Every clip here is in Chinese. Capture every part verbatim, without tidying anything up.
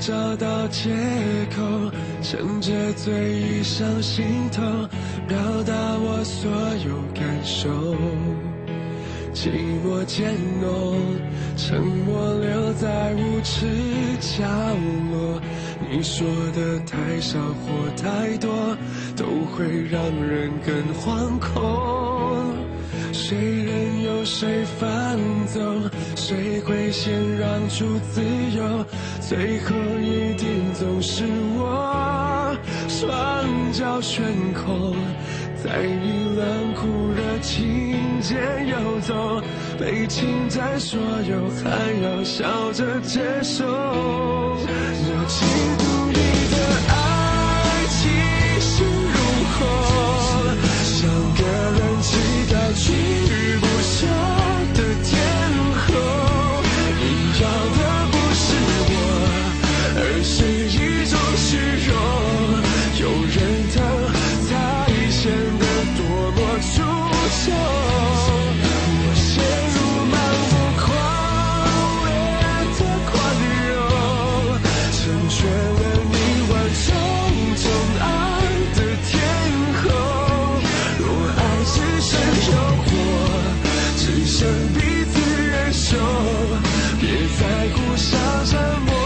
找到借口，趁着醉意上心头，表达我所有感受。寂寞渐浓，沉默留在无耻角落。你说的太少或太多，都会让人更惶恐。谁任由谁放纵，谁会先让出自由？最后一定总是我，双脚悬空，在你冷酷热情间游走，被侵占所有，还要笑着接受。我嫉妒你的爱气势如虹，像个人气高居不下的天后。你要的不是我，而是一种虚荣，有人疼才显得多么出众。我陷入盲目狂烈的宽容，成全了你万种宠爱的天后。若爱只剩诱惑，只剩彼此忍受，别再互相折磨。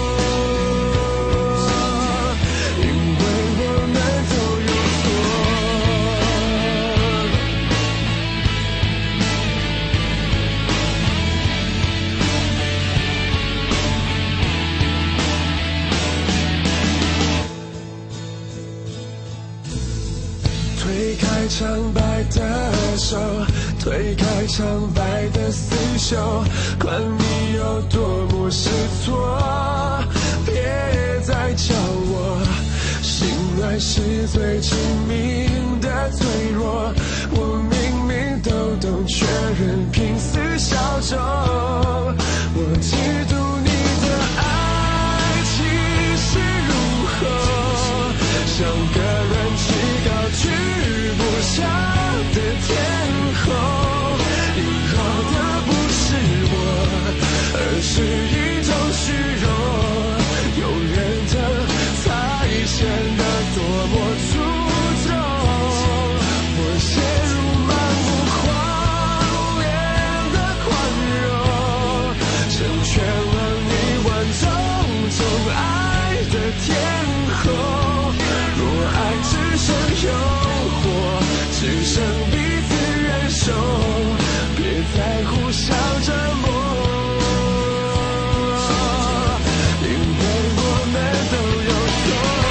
推开苍白的手，推开苍白的厮守，管你有多么失措，别再叫我心软是最致命的脆弱。我明明都懂，却仍拼死效忠。我嫉妒你的爱气势如虹，像个人气高居不下的天后。你要的不是我，而是一种虚荣，有人疼才显得多么出众。我陷入盲目狂烈的宽容，成全了你万种宠爱的天后。若爱只剩诱惑，只剩彼此忍受，别再互相折磨。因为我们都有错。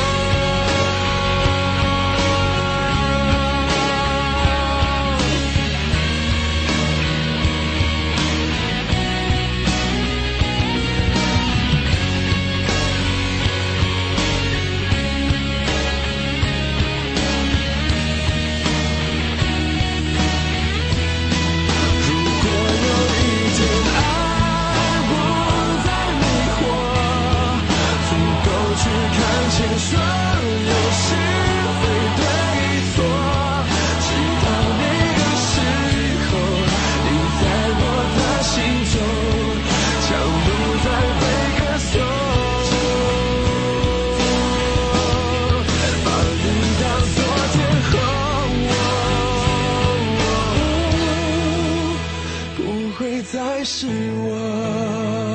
所有是非对错，直到那个时候，你在我的心中将不再被歌颂。把你当作天后，不会再是我。